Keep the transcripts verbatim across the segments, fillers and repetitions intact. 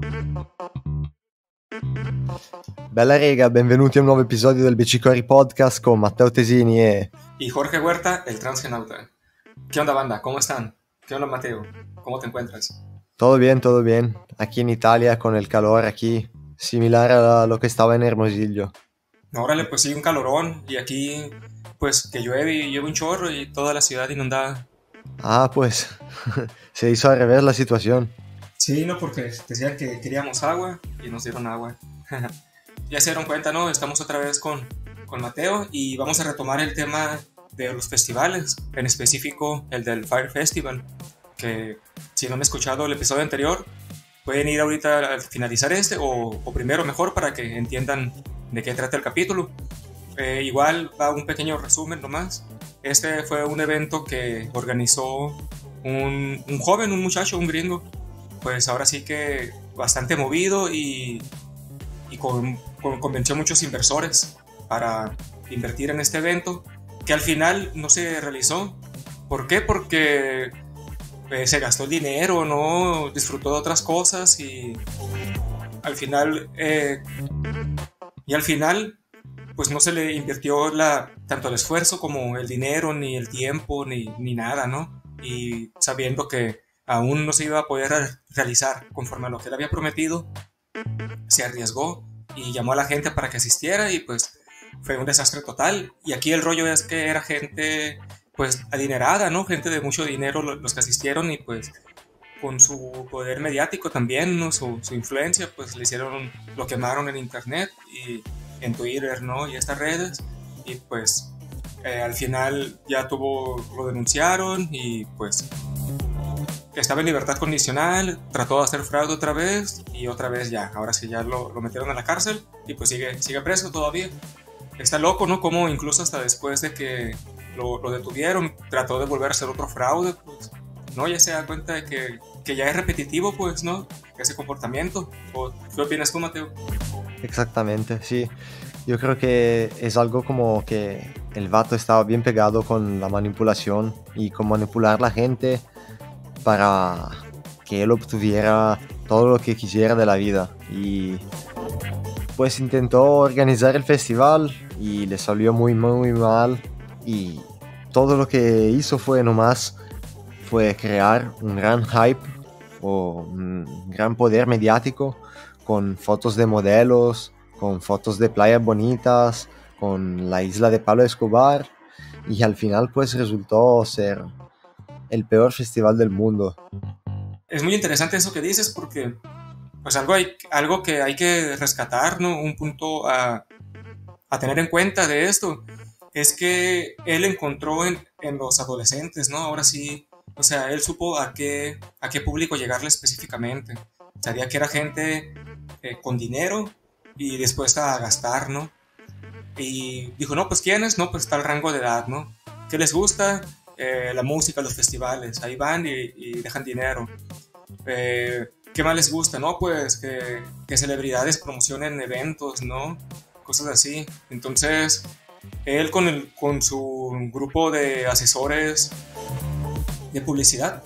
Bella rega, benvenuti a un nuovo episodio del Bicicori Podcast con Matteo Tesini e... y Jorge Huerta, el transgenauta. ¿Qué onda, banda? ¿Cómo están? ¿Qué onda, Mateo? ¿Cómo te encuentras? Todo bien, todo bien. Aquí en Italia con el calor aquí, similar a lo que estaba en Hermosillo. Órale, pues sí, un calorón. Y aquí, pues, que llueve y llueve un chorro y toda la ciudad inundada. Ah, pues, se hizo al revés la situación. Sí, no, porque decían que queríamos agua y nos dieron agua. Ya se dieron cuenta, ¿no? Estamos otra vez con, con Mateo y vamos a retomar el tema de los festivales, en específico el del Fire Festival, que si no han escuchado el episodio anterior, pueden ir ahorita al finalizar este o, o primero mejor para que entiendan de qué trata el capítulo. Eh, igual va un pequeño resumen nomás. Este fue un evento que organizó un, un joven, un muchacho, un gringo, pues ahora sí que bastante movido y, y con, con, convenció muchos inversores para invertir en este evento, que al final no se realizó. ¿Por qué? Porque eh, se gastó el dinero, no disfrutó de otras cosas y al final eh, y al final pues no se le invirtió la, tanto el esfuerzo como el dinero, ni el tiempo, ni, ni nada, ¿no? Y sabiendo que aún no se iba a poder realizar conforme a lo que él había prometido, se arriesgó y llamó a la gente para que asistiera y pues fue un desastre total. Y aquí el rollo es que era gente pues adinerada, ¿no? Gente de mucho dinero los que asistieron y pues con su poder mediático también, ¿no? Su, su influencia, pues le hicieron, lo quemaron en internet y en Twitter, ¿no? Y estas redes y pues eh, al final ya tuvo, lo denunciaron y pues estaba en libertad condicional, trató de hacer fraude otra vez y otra vez ya, ahora sí ya lo, lo metieron a la cárcel y pues sigue, sigue preso todavía. Está loco, ¿no? Como incluso hasta después de que lo, lo detuvieron, trató de volver a hacer otro fraude, pues, ¿no? Ya se da cuenta de que, que ya es repetitivo, pues, ¿no? Ese comportamiento. ¿O qué opinas tú, Mateo? Exactamente, sí. Yo creo que es algo como que el vato estaba bien pegado con la manipulación y con manipular la gente para que él obtuviera todo lo que quisiera de la vida. Y pues intentó organizar el festival y le salió muy muy mal y todo lo que hizo fue nomás fue crear un gran hype o un gran poder mediático con fotos de modelos, con fotos de playas bonitas, con la isla de Pablo Escobar y al final pues resultó ser el peor festival del mundo. Es muy interesante eso que dices porque pues algo, hay, algo que hay que rescatar, ¿no? Un punto a, a tener en cuenta de esto es que él encontró en, en los adolescentes, ¿no? Ahora sí, o sea, él supo a qué, a qué público llegarle específicamente. Sabía que era gente eh, con dinero y dispuesta a gastar, ¿no? Y dijo, no, pues ¿quiénes? No, pues tal rango de edad, ¿no? ¿Qué les gusta? Eh, la música, los festivales. Ahí van y, y dejan dinero. Eh, ¿Qué más les gusta? No, pues que, que celebridades promocionen eventos, ¿no? Cosas así. Entonces, él con, el, con su grupo de asesores de publicidad,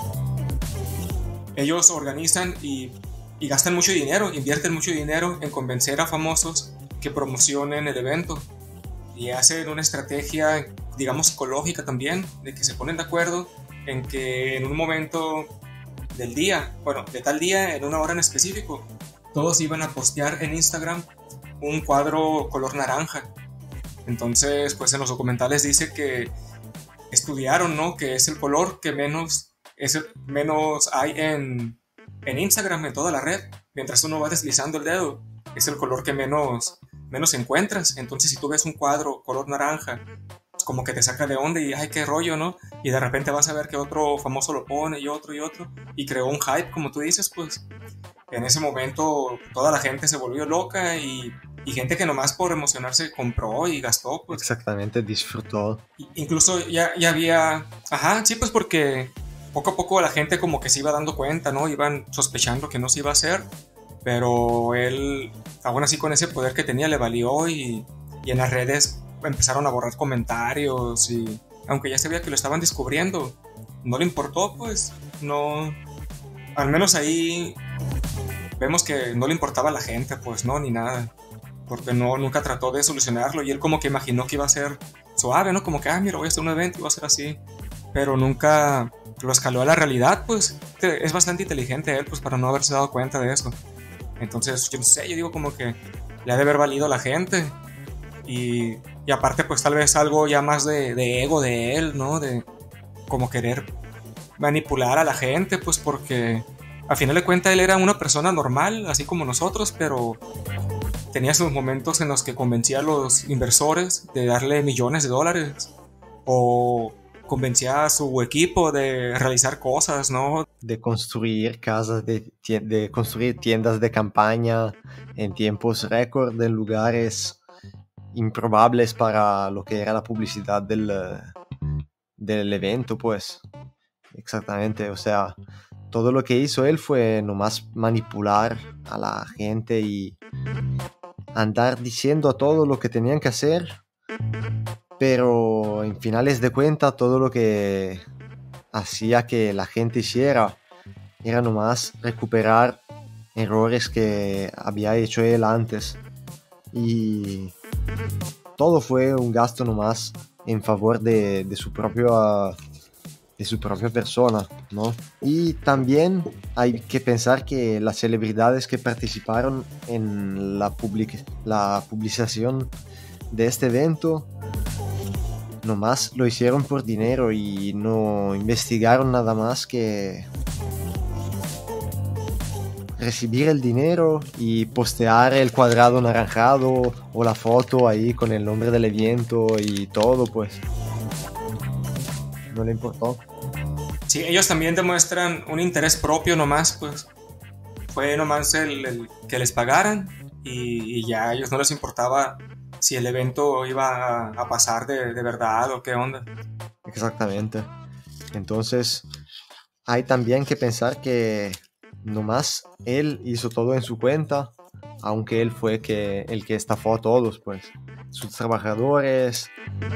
ellos organizan y, y gastan mucho dinero, invierten mucho dinero en convencer a famosos que promocionen el evento. Y hacen una estrategia, digamos, psicológica también, de que se ponen de acuerdo en que en un momento del día, bueno, de tal día, en una hora en específico, todos iban a postear en Instagram un cuadro color naranja. Entonces, pues en los documentales dice que estudiaron, ¿no? Que es el color que menos, es el, menos hay en, en Instagram, en toda la red. Mientras uno va deslizando el dedo, es el color que menos, menos encuentras. Entonces, si tú ves un cuadro color naranja, como que te saca de onda y ay, qué rollo, ¿no? Y de repente vas a ver que otro famoso lo pone y otro y otro y creó un hype, como tú dices, pues en ese momento toda la gente se volvió loca y, y gente que nomás por emocionarse compró y gastó, pues. Exactamente, disfrutó. Incluso ya, ya había, ajá, sí, pues porque poco a poco la gente como que se iba dando cuenta, ¿no? Iban sospechando que no se iba a hacer, pero él, aún así con ese poder que tenía, le valió y, y en las redes empezaron a borrar comentarios y aunque ya sabía que lo estaban descubriendo, no le importó, pues no, al menos ahí vemos que no le importaba a la gente, pues no, ni nada, porque no, nunca trató de solucionarlo, y él como que imaginó que iba a ser suave, ¿no? Como que, ah, mira, voy a hacer un evento y va a ser así, pero nunca lo escaló a la realidad, pues es bastante inteligente él, pues para no haberse dado cuenta de eso. Entonces, yo no sé, yo digo como que le ha de haber valido a la gente, y, y aparte pues tal vez algo ya más de, de ego de él, ¿no? De como querer manipular a la gente, pues porque a final de cuentas él era una persona normal, así como nosotros, pero tenía sus momentos en los que convencía a los inversores de darle millones de dólares, o convencía a su equipo de realizar cosas, ¿no? De construir casas, de, de construir tiendas de campaña en tiempos récord, en lugares improbables para lo que era la publicidad del, del evento, pues. Exactamente, o sea, todo lo que hizo él fue nomás manipular a la gente y andar diciendo a todo lo que tenían que hacer, pero en finales de cuentas todo lo que hacía que la gente hiciera era nomás recuperar errores que había hecho él antes, y todo fue un gasto nomás en favor de, de su propio de su propia persona, ¿no? Y también hay que pensar que las celebridades que participaron en la, public- la publicación de este evento nomás lo hicieron por dinero y no investigaron nada más que recibir el dinero y postear el cuadrado naranjado o la foto ahí con el nombre del evento y todo, pues no le importó. Sí, ellos también demuestran un interés propio nomás, pues fue nomás el, el que les pagaran, y, y ya a ellos no les importaba si el evento iba a, a pasar de, de verdad o qué onda. Exactamente. Entonces hay también que pensar que nomás él hizo todo en su cuenta, aunque él fue que, el que estafó a todos, pues sus trabajadores,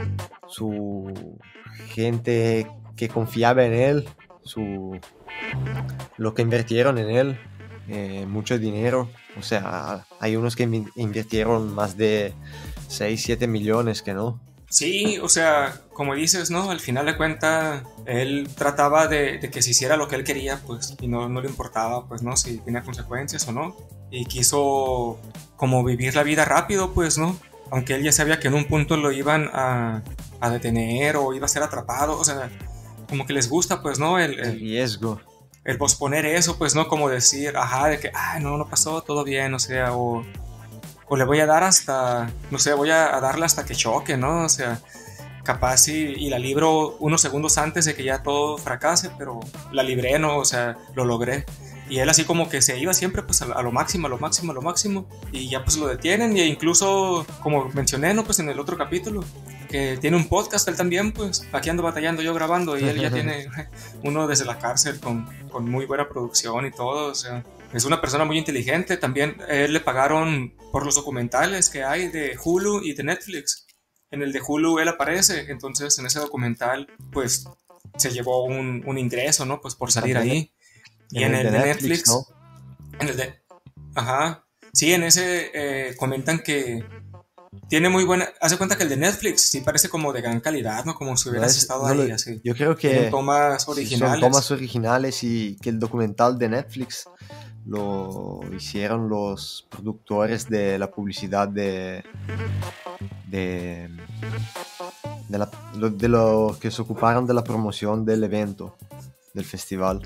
su gente que confiaba en él, su, lo que invirtieron en él, eh, mucho dinero. O sea, hay unos que invirtieron más de seis, siete millones que no. Sí, o sea, como dices, ¿no? Al final de cuentas, él trataba de, de que se hiciera lo que él quería, pues, y no, no le importaba, pues, ¿no? Si tenía consecuencias o no. Y quiso como vivir la vida rápido, pues, ¿no? Aunque él ya sabía que en un punto lo iban a, a detener o iba a ser atrapado, o sea, como que les gusta, pues, ¿no? El, el, el riesgo. El posponer eso, pues, ¿no? Como decir, ajá, de que, ah, no, no pasó, todo bien, o sea, o... o le voy a dar hasta, no sé, voy a, a darle hasta que choque, ¿no? O sea, capaz y, y la libro unos segundos antes de que ya todo fracase, pero la libré, ¿no? O sea, lo logré. Y él así como que se iba siempre pues a, a lo máximo, a lo máximo, a lo máximo, y ya pues lo detienen, y incluso, como mencioné, ¿no? Pues en el otro capítulo, que tiene un podcast él también, pues aquí ando batallando yo grabando, y él ya tiene uno desde la cárcel con, con muy buena producción y todo, o sea... Es una persona muy inteligente. También eh, le pagaron por los documentales que hay de Hulu y de Netflix. En el de Hulu él aparece, entonces en ese documental pues se llevó un, un ingreso, ¿no? Pues por salir ahí. Y en, en el, el de Netflix, Netflix ¿no? En el de... Ajá. Sí, en ese eh, comentan que tiene muy buena... Hace cuenta que el de Netflix sí parece como de gran calidad, ¿no? Como si hubieras no es, estado no ahí, lo, así. Yo creo que... Tienen tomas originales. Son tomas originales, y que el documental de Netflix lo hicieron los productores de la publicidad de de, de, la, de los que se ocuparon de la promoción del evento, del festival.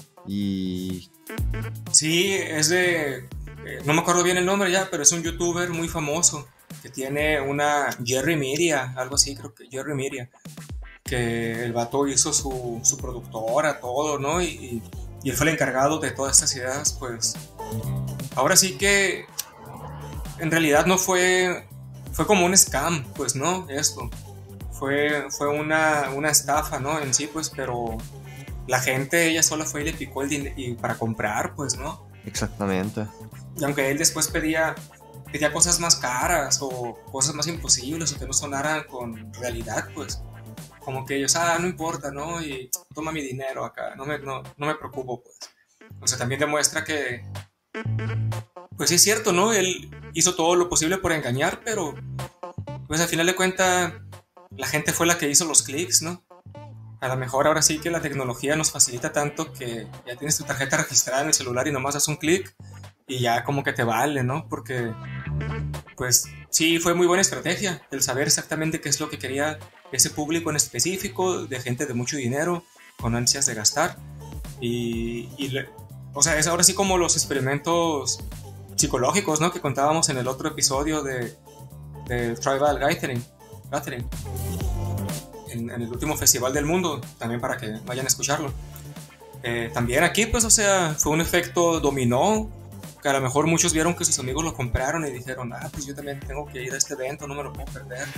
Y sí, es de, no me acuerdo bien el nombre ya, pero es un youtuber muy famoso que tiene una Jerry Media, algo así, creo que Jerry Media, que el vato hizo su, su productora, todo, ¿no? Y, y Y él fue el encargado de todas estas ideas, pues. Ahora sí que en realidad no fue, fue como un scam, pues, ¿no? Esto. Fue, fue una, una estafa, ¿no? En sí, pues, pero la gente, ella sola fue y le picó el dinero para comprar, pues, ¿no? Exactamente. Y aunque él después pedía, pedía cosas más caras o cosas más imposibles o que no sonaran con realidad, pues. Como que ellos, ah, no importa, ¿no? Y toma mi dinero acá, no me, no, no me preocupo, pues. O sea, también demuestra que Pues sí es cierto, ¿no? Él hizo todo lo posible por engañar, pero pues al final de cuentas la gente fue la que hizo los clics, ¿no? A lo mejor ahora sí que la tecnología nos facilita tanto que ya tienes tu tarjeta registrada en el celular y nomás das un clic y ya como que te vale, ¿no? Porque pues sí fue muy buena estrategia el saber exactamente qué es lo que quería ese público en específico, de gente de mucho dinero, con ansias de gastar. Y, y le, o sea, es ahora sí como los experimentos psicológicos, ¿no? Que contábamos en el otro episodio de, de Tribal Gathering, Gathering en, en el último festival del mundo, también para que vayan a escucharlo. Eh, también aquí, pues, o sea, fue un efecto dominó, que a lo mejor muchos vieron que sus amigos lo compraron y dijeron, ah, pues yo también tengo que ir a este evento, no me lo puedo perder.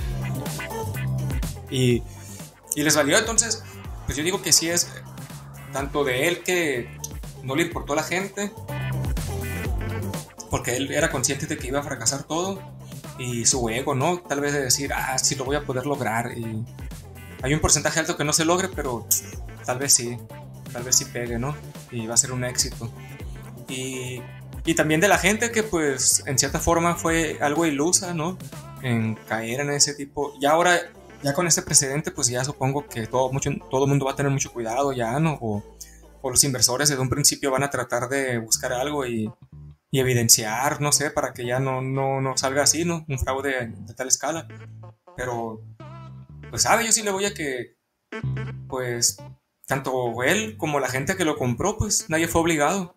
Y, y les valió, entonces, pues yo digo que sí es tanto de él que no le importó a la gente, porque él era consciente de que iba a fracasar todo, y su ego, ¿no? Tal vez de decir, ah, sí lo voy a poder lograr, y hay un porcentaje alto que no se logre, pero tal vez sí, tal vez sí pegue, ¿no? Y va a ser un éxito. Y, y también de la gente que pues en cierta forma fue algo ilusa, ¿no? En caer en ese tipo. Y ahora, ya con este precedente, pues ya supongo que todo mucho, todo el mundo va a tener mucho cuidado ya, ¿no? O, o los inversores desde un principio van a tratar de buscar algo y, y evidenciar, no sé, para que ya no, no, no salga así, ¿no? Un fraude de tal escala. Pero, pues sabe, yo sí le voy a que, pues, tanto él como la gente que lo compró, pues nadie fue obligado.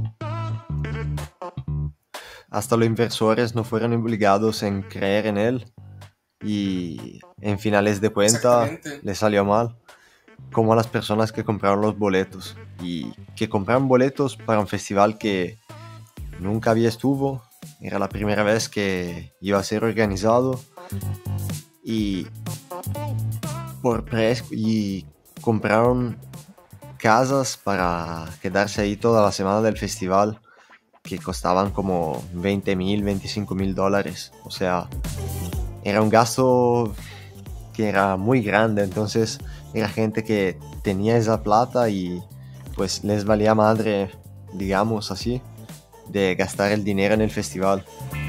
Hasta los inversores no fueron obligados en creer en él y en finales de cuenta le salió mal, como a las personas que compraron los boletos y que compraron boletos para un festival que nunca había estuvo, era la primera vez que iba a ser organizado y por precio y compraron casas para quedarse ahí toda la semana del festival que costaban como veinte mil, veinticinco mil dólares. O sea, era un gasto que era muy grande. Entonces era gente que tenía esa plata y pues les valía madre, digamos así, de gastar el dinero en el festival.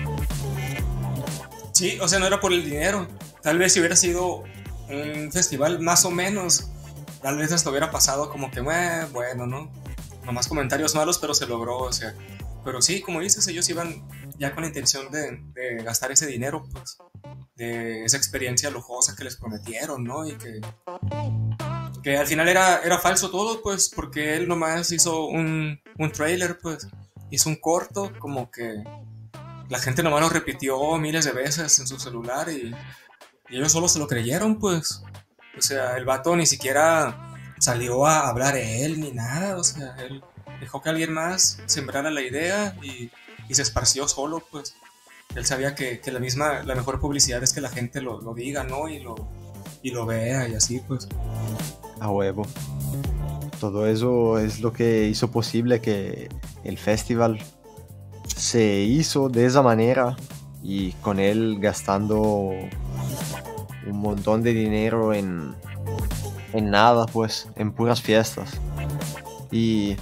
Sí, o sea, no era por el dinero. Tal vez si hubiera sido un festival más o menos, tal vez hasta hubiera pasado como que, eh, bueno, ¿no? Nomás comentarios malos, pero se logró, o sea. Pero sí, como dices, ellos iban ya con la intención de, de gastar ese dinero, pues, de esa experiencia lujosa que les prometieron, ¿no? Y que, que al final era, era falso todo, pues, porque él nomás hizo un, un trailer, pues, hizo un corto, como que la gente nomás lo repitió miles de veces en su celular y, y ellos solo se lo creyeron, pues. O sea, el vato ni siquiera salió a hablar él ni nada, o sea, él dejó que alguien más sembrara la idea y, y se esparció solo, pues. Él sabía que, que la misma, la mejor publicidad es que la gente lo, lo diga, ¿no? Y lo, y lo vea y así, pues. A huevo. Todo eso es lo que hizo posible que el festival se hizo de esa manera y con él gastando un montón de dinero en, en nada, pues, en puras fiestas. Y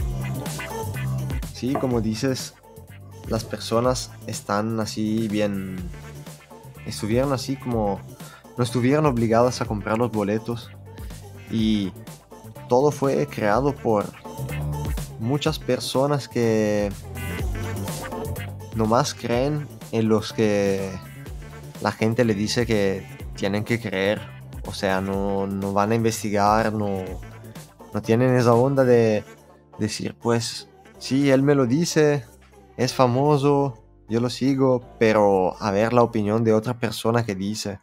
sí, como dices, las personas están así bien, estuvieron así como, no estuvieron obligadas a comprar los boletos y todo fue creado por muchas personas que nomás creen en los que la gente le dice que tienen que creer, o sea, no, no van a investigar, no, no tienen esa onda de decir, pues, sí, él me lo dice, es famoso, yo lo sigo, pero a ver la opinión de otra persona que dice.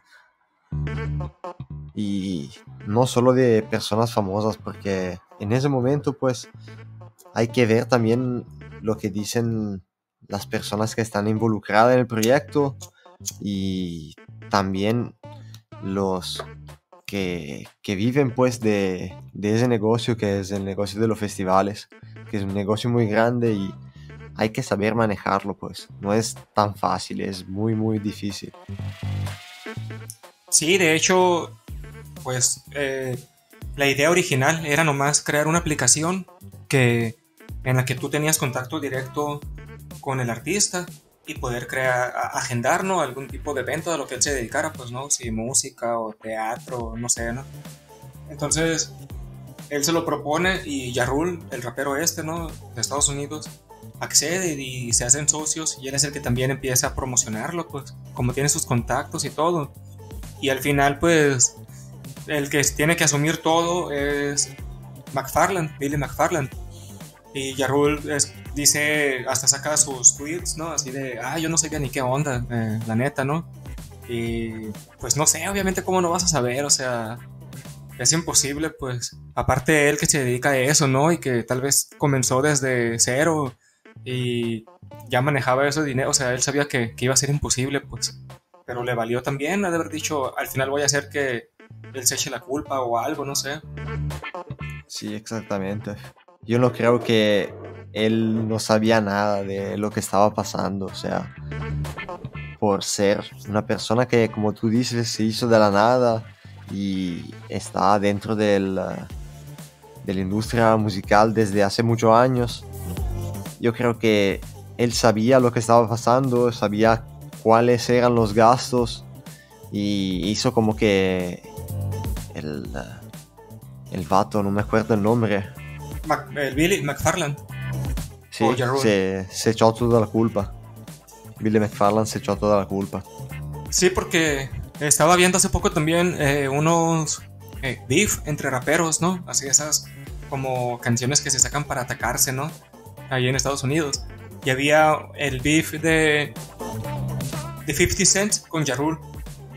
Y no solo de personas famosas, porque en ese momento, pues, hay que ver también lo que dicen las personas que están involucradas en el proyecto y también los que, que viven pues de, de ese negocio que es el negocio de los festivales, que es un negocio muy grande y hay que saber manejarlo, pues no es tan fácil, es muy muy difícil. Sí, de hecho, pues eh, la idea original era nomás crear una aplicación que, en la que tú tenías contacto directo con el artista y poder crear, a- agendar, ¿no? Algún tipo de evento a lo que él se dedicara, pues, ¿no? Si música o teatro, no sé, ¿no? Entonces, él se lo propone y Ja Rule, el rapero este, ¿no? De Estados Unidos, accede y se hacen socios y él es el que también empieza a promocionarlo, pues, como tiene sus contactos y todo. Y al final, pues, el que tiene que asumir todo es McFarland, Billy McFarland. Y Ja Rule es- dice, hasta saca sus tweets, ¿no? Así de, ah, yo no sé qué ni qué onda, eh, la neta, ¿no? Y pues no sé, obviamente cómo no vas a saber, o sea, es imposible, pues. Aparte él que se dedica a eso, ¿no? Y que tal vez comenzó desde cero y ya manejaba ese dinero, o sea, él sabía que, que iba a ser imposible, pues. Pero le valió también, ha de haber dicho, al final voy a hacer que él se eche la culpa o algo, no sé. Sí, exactamente. Yo no creo que él no sabía nada de lo que estaba pasando, o sea, por ser una persona que, como tú dices, se hizo de la nada y está dentro del, uh, de la industria musical desde hace muchos años. Yo creo que él sabía lo que estaba pasando, sabía cuáles eran los gastos y hizo como que el, uh, el vato, no me acuerdo el nombre. Mac- el Billy McFarland Sí, o Ja Rule. se, se echó toda la culpa. Billy McFarland se echó toda la culpa. Sí, porque estaba viendo hace poco también eh, unos eh, beef entre raperos, ¿no? Así esas como canciones que se sacan para atacarse, ¿no? Ahí en Estados Unidos. Y había el beef de, de fifty Cent con Ja Rule.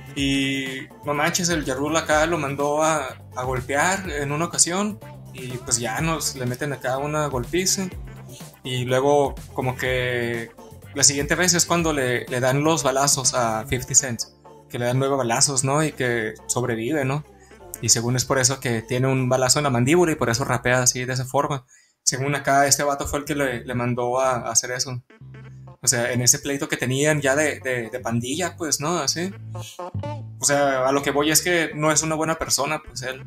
Y no manches, el Ja Rule acá lo mandó a, a golpear en una ocasión. Y pues ya nos le meten acá una golpiza. Y luego como que la siguiente vez es cuando le, le dan los balazos a fifty Cent. Que le dan nueve balazos, ¿no? Y que sobrevive, ¿no? Y según es por eso que tiene un balazo en la mandíbula y por eso rapea así de esa forma. Según acá, este vato fue el que le, le mandó a, a hacer eso. O sea, en ese pleito que tenían ya de, de, de pandilla, pues, ¿no? Así. O sea, a lo que voy es que no es una buena persona, pues él.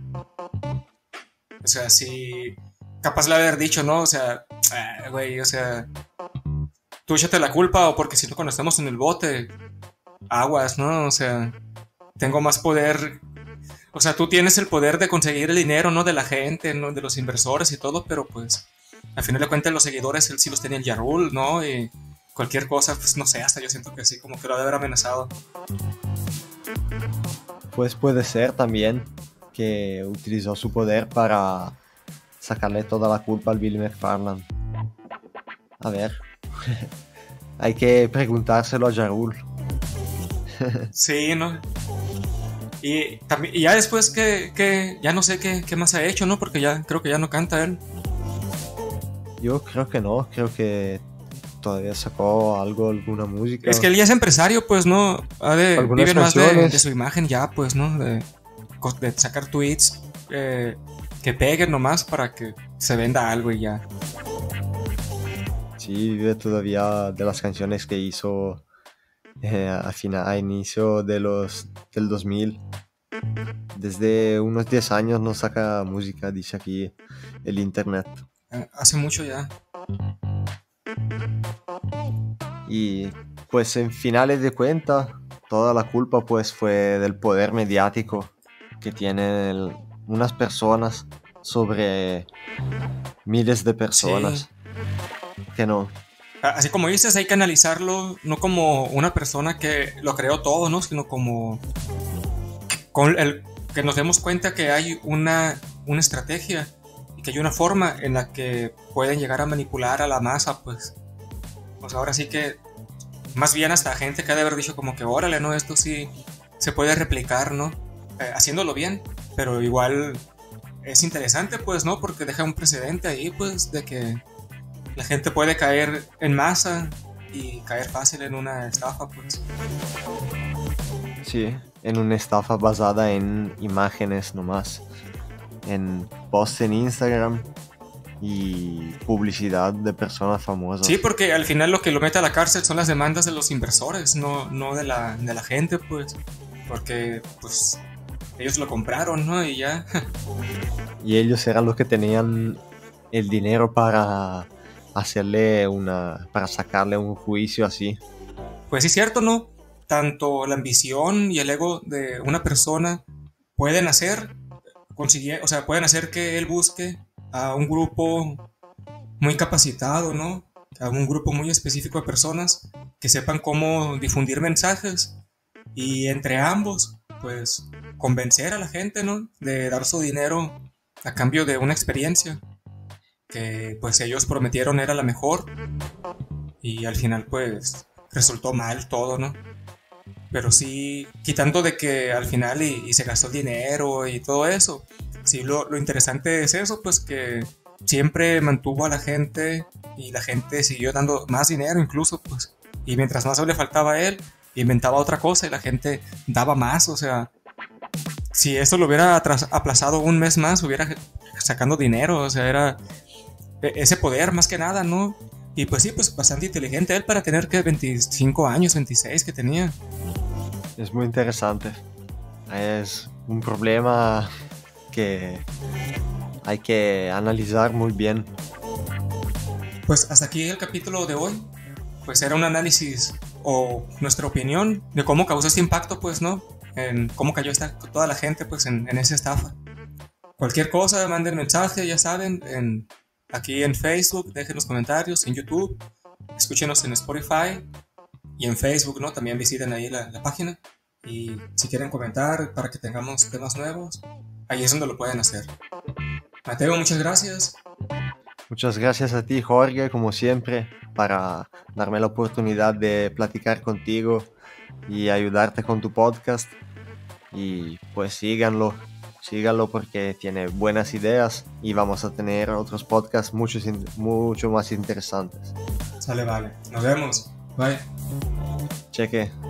O sea, sí. Capaz le haber dicho, ¿no? O sea, ah, güey, o sea, tú échate la culpa o porque si no, cuando estemos en el bote, aguas, ¿no? O sea, tengo más poder. O sea, tú tienes el poder de conseguir el dinero, ¿no? De la gente, ¿no? De los inversores y todo, pero pues, al final de cuentas, los seguidores él sí los tenía el Ja Rule, ¿no? Y cualquier cosa, pues no sé, hasta yo siento que sí, como que lo ha de haber amenazado. Pues puede ser también que utilizó su poder para sacarle toda la culpa al Billy McFarland. A ver, hay que preguntárselo a Ja Rule. Sí, ¿no? Y, también, y ya después que, que ya no sé qué, qué más ha hecho, ¿no? Porque ya creo que ya no canta él. Yo creo que no, creo que todavía sacó algo, alguna música. Es que él ya es empresario, pues, ¿no? Ha de, Algunas vive más de, canciones. de su imagen ya, pues, ¿no? De, de sacar tweets eh, que peguen nomás para que se venda algo y ya. Sí, vive todavía de las canciones que hizo eh, a, final, a inicio de los, del dos mil. Desde unos diez años no saca música, dice aquí el internet. Eh, hace mucho ya. Y pues en finales de cuentas, toda la culpa pues fue del poder mediático que tienen unas personas sobre miles de personas. Sí. Que no. Así como dices, hay que analizarlo no como una persona que lo creó todo, ¿no? Sino como con el, que nos demos cuenta que hay una, una estrategia y que hay una forma en la que pueden llegar a manipular a la masa, pues. Pues ahora sí que, más bien hasta gente que ha de haber dicho como que, órale, ¿no? Esto sí se puede replicar, ¿no? Eh, haciéndolo bien, pero igual es interesante, pues, ¿no? Porque deja un precedente ahí, pues, de que la gente puede caer en masa y caer fácil en una estafa, pues. Sí, en una estafa basada en imágenes nomás, en posts en Instagram y publicidad de personas famosas. Sí, porque al final lo que lo mete a la cárcel son las demandas de los inversores, no, no de, la, de la gente, pues. Porque, pues, ellos lo compraron, ¿no? Y ya. Y ellos eran los que tenían el dinero para hacerle una, para sacarle un juicio así. Pues sí, es cierto, ¿no? Tanto la ambición y el ego de una persona pueden hacer, consigue, o sea, pueden hacer que él busque a un grupo muy capacitado, ¿no? A un grupo muy específico de personas que sepan cómo difundir mensajes y entre ambos, pues, convencer a la gente, ¿no? De dar su dinero a cambio de una experiencia que, pues, ellos prometieron era la mejor y al final, pues, resultó mal todo, ¿no? Pero sí, quitando de que al final y, y se gastó el dinero y todo eso, sí, lo, lo interesante es eso, pues que siempre mantuvo a la gente y la gente siguió dando más dinero incluso, pues, y mientras más le faltaba a él, inventaba otra cosa y la gente daba más, o sea, si esto lo hubiera atras- aplazado un mes más, hubiera sacando dinero, o sea, era e- ese poder más que nada, ¿no? Y pues sí, pues bastante inteligente él para tener que veinticinco años, veintiséis que tenía. Es muy interesante. Es un problema que hay que analizar muy bien. Pues hasta aquí el capítulo de hoy. Pues era un análisis o nuestra opinión de cómo causó este impacto, pues, ¿no? En cómo cayó esta, toda la gente, pues, en, en esa estafa. Cualquier cosa, manden mensaje, ya saben, en, aquí en Facebook, dejen los comentarios, en YouTube, escúchenos en Spotify y en Facebook, ¿no? También visiten ahí la, la página. Y si quieren comentar para que tengamos temas nuevos, ahí es donde lo pueden hacer. Mateo, muchas gracias. Muchas gracias a ti, Jorge, como siempre, para darme la oportunidad de platicar contigo y ayudarte con tu podcast. Y pues síganlo, síganlo porque tiene buenas ideas y vamos a tener otros podcasts mucho, mucho más interesantes. Sale, vale. Nos vemos. Bye. Cheque.